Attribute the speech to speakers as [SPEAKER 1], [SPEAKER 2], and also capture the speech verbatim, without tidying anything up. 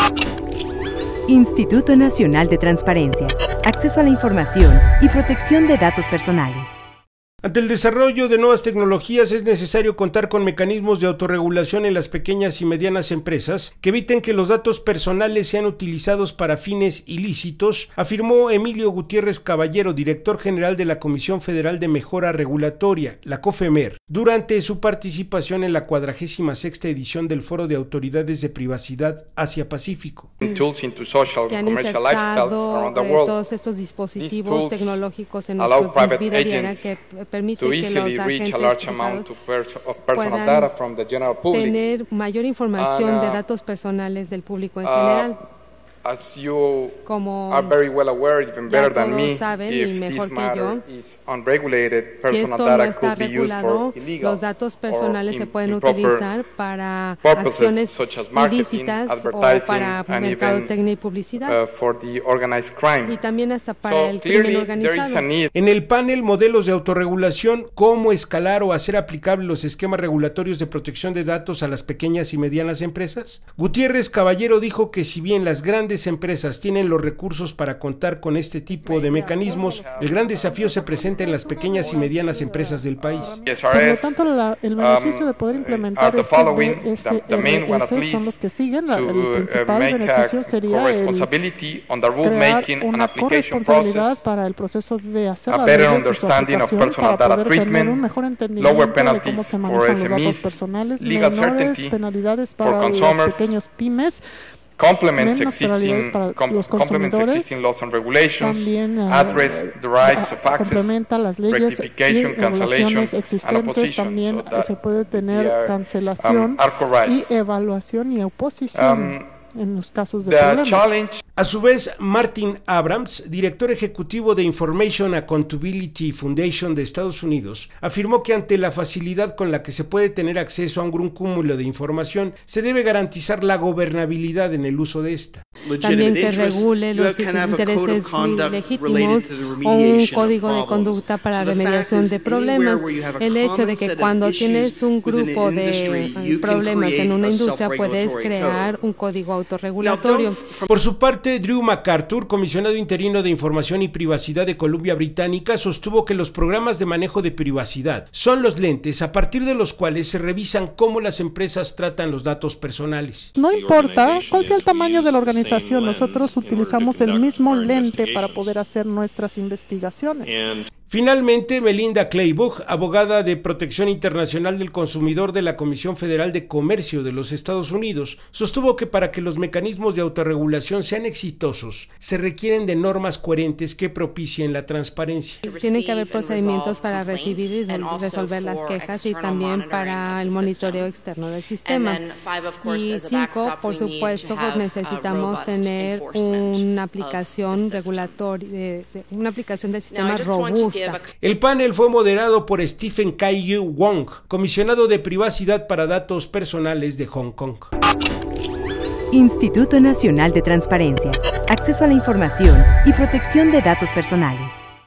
[SPEAKER 1] Instituto Nacional de Transparencia, Acceso a la Información y Protección de Datos Personales.
[SPEAKER 2] Ante el desarrollo de nuevas tecnologías es necesario contar con mecanismos de autorregulación en las pequeñas y medianas empresas que eviten que los datos personales sean utilizados para fines ilícitos, afirmó Emilio Gutiérrez Caballero, director general de la Comisión Federal de Mejora Regulatoria, la COFEMER, durante su participación en la cuadragésima sexta edición del Foro de Autoridades de Privacidad Asia-Pacífico.
[SPEAKER 3] Tools into social and commercial lifestyles around the world.
[SPEAKER 4] Todos estos dispositivos tecnológicos en nuestra vida diaria que permite
[SPEAKER 3] to
[SPEAKER 4] que
[SPEAKER 3] easily
[SPEAKER 4] los
[SPEAKER 3] reach a
[SPEAKER 4] agentes
[SPEAKER 3] large amount
[SPEAKER 4] privados
[SPEAKER 3] of, pers of personal data from the general public.
[SPEAKER 4] Tener mayor información
[SPEAKER 3] And, uh,
[SPEAKER 4] de datos personales del público en
[SPEAKER 3] uh,
[SPEAKER 4] general.
[SPEAKER 3] As you
[SPEAKER 4] Como
[SPEAKER 3] are very well aware, even better than me,
[SPEAKER 4] saben,
[SPEAKER 3] if
[SPEAKER 4] mejor
[SPEAKER 3] this matter
[SPEAKER 4] yo,
[SPEAKER 3] is unregulated, personal
[SPEAKER 4] si
[SPEAKER 3] data
[SPEAKER 4] no
[SPEAKER 3] could be used for illegal
[SPEAKER 4] los datos personales
[SPEAKER 3] or
[SPEAKER 4] se pueden
[SPEAKER 3] improper
[SPEAKER 4] utilizar para
[SPEAKER 3] purposes
[SPEAKER 4] acciones
[SPEAKER 3] such as marketing,
[SPEAKER 4] ilícitas
[SPEAKER 3] advertising,
[SPEAKER 4] o para
[SPEAKER 3] and
[SPEAKER 4] mercadotecnia y
[SPEAKER 3] even
[SPEAKER 4] publicidad,
[SPEAKER 3] uh, for the organized crime.
[SPEAKER 4] y también hasta para
[SPEAKER 3] So
[SPEAKER 4] el crimen
[SPEAKER 3] clearly there is a
[SPEAKER 4] organizado.
[SPEAKER 3] need.
[SPEAKER 2] En el panel Modelos de autorregulación, cómo escalar o hacer aplicables los esquemas regulatorios de protección de datos a las pequeñas y medianas empresas, Gutiérrez Caballero dijo que si bien las grandes empresas tienen los recursos para contar con este tipo de mecanismos, el gran desafío se presenta en las pequeñas y medianas empresas del país.
[SPEAKER 5] Por lo tanto, la, el beneficio de poder implementar este B S R S son los que siguen. La, el principal beneficio sería el crear una corresponsabilidad para el proceso de hacer las leyes y su aplicación para poder tener un mejor entendimiento de cómo se manejan los datos personales, menores penalidades para los pequeños pymes,
[SPEAKER 3] complements existing, com complements existing laws and regulations,
[SPEAKER 4] también, uh,
[SPEAKER 3] address the rights of access,
[SPEAKER 4] complementa las leyes
[SPEAKER 3] rectification,
[SPEAKER 4] y
[SPEAKER 3] cancellation,
[SPEAKER 4] existentes,
[SPEAKER 3] and opposition.
[SPEAKER 4] también
[SPEAKER 3] So
[SPEAKER 4] se puede tener
[SPEAKER 3] are,
[SPEAKER 4] cancelación
[SPEAKER 3] um,
[SPEAKER 4] y evaluación y oposición
[SPEAKER 3] um,
[SPEAKER 4] en los casos de
[SPEAKER 3] the
[SPEAKER 4] problemas.
[SPEAKER 3] challenge.
[SPEAKER 2] A su vez, Martin Abrams, director ejecutivo de Information Accountability Foundation de Estados Unidos, afirmó que ante la facilidad con la que se puede tener acceso a un gran cúmulo de información, se debe garantizar la gobernabilidad en el uso de esta.
[SPEAKER 4] También que regule los intereses legítimos o un código de conducta para remediación de problemas. El hecho de que cuando tienes un grupo de problemas en una industria puedes crear un código autorregulatorio.
[SPEAKER 2] Por su parte, Drew MacArthur, comisionado interino de Información y Privacidad de Columbia Británica, sostuvo que los programas de manejo de privacidad son los lentes a partir de los cuales se revisan cómo las empresas tratan los datos personales.
[SPEAKER 5] No importa cuál sea el tamaño de la organización, nosotros utilizamos el mismo lente para poder hacer nuestras investigaciones.
[SPEAKER 2] Finalmente, Melinda Claiborne, abogada de Protección Internacional del Consumidor de la Comisión Federal de Comercio de los Estados Unidos, sostuvo que para que los mecanismos de autorregulación sean exitosos, se requieren de normas coherentes que propicien la transparencia.
[SPEAKER 4] Tiene que haber procedimientos para recibir y resolver las quejas y también para el monitoreo externo del sistema. Y cinco, por supuesto, pues necesitamos tener una aplicación regulatoria, una aplicación del sistema robusta.
[SPEAKER 2] El panel fue moderado por Stephen Kai-Yu Wong, comisionado de privacidad para datos personales de Hong Kong.
[SPEAKER 1] Instituto Nacional de Transparencia, Acceso a la Información y Protección de Datos Personales.